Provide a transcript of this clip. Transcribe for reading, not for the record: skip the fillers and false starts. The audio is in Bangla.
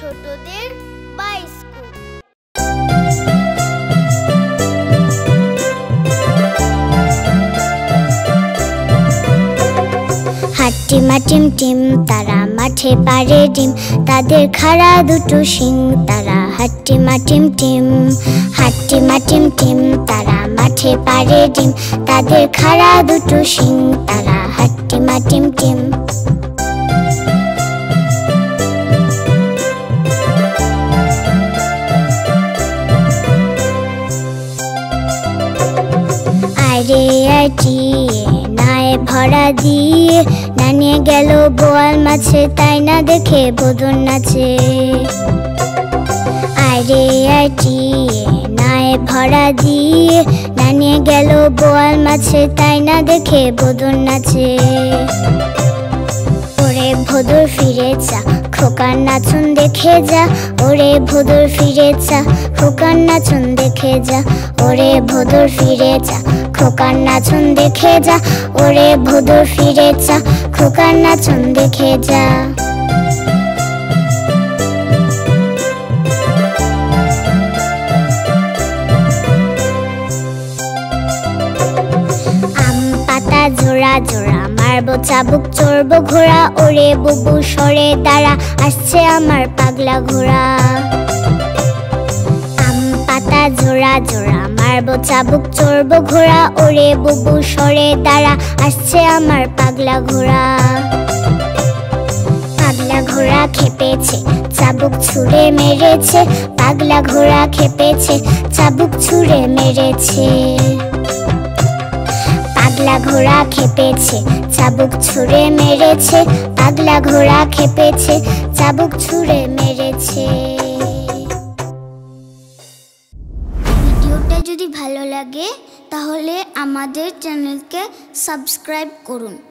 ছোটদের বায়োস্কোপ। হাট্টিমা টিম টিম তারা মাঠে পারে ডিম, তাদের খাড়া দুটো শিং তারা হাট্টিমা টিম টিম। হাট্টিমা টিম টিম তারা মাঠে পারে ডিম, তাদের খাড়া দুটো শিং তারা হাট্টিমা টিম টিম। আরে আটিয়ে নায়ে ভরা দিয়ে, না নিয়ে গেল বোয়াল মাছে, তাই না দেখে বদন নাচে। আরে আটিয়ে নায়ে ভরা দিয়ে, না নিয়ে গেল বোয়াল মাছে, তাই না দেখে বদন নাচে। ওরে ভোদর ফিরে যা, খোকার নাচন দেখে যা। ওরে ভোদর ফিরে যা, খোকার নাচন দেখে যা। ওরে ভোদর ফিরে যা, খোকার নাচন দেখে যা। ওরে ভোদর ফিরে যা, খোকার নাচন দেখে যা। আম পাতা জোড়া জোড়া, মারবো চাবুক চড়বো ঘোড়া। ওরে বুবু সরে দাঁড়া, আসছে আমার পাগলা ঘোড়া। আম পাতা জোড়া জোড়া, মারবো চাবুক চড়বো ঘোড়া। ওরে বুবু সরে দাঁড়া, আসছে আমার পাগলা ঘোড়া। পাগলা ঘোড়া খেপেছে, চাবুক ছুঁড়ে মেরেছে। পাগলা ঘোড়া খেপেছে, চাবুক ছুঁড়ে মেরেছে। পাগলা ঘোড়া খেপেছে, চাবুক ছুঁড়ে মেরেছে। পাগলা ঘোড়া খেপেছে, চাবুক ছুঁড়ে মেরেছে। ভিডিওটা যদি ভালো লাগে তাহলে আমাদের চ্যানেলকে সাবস্ক্রাইব করুন।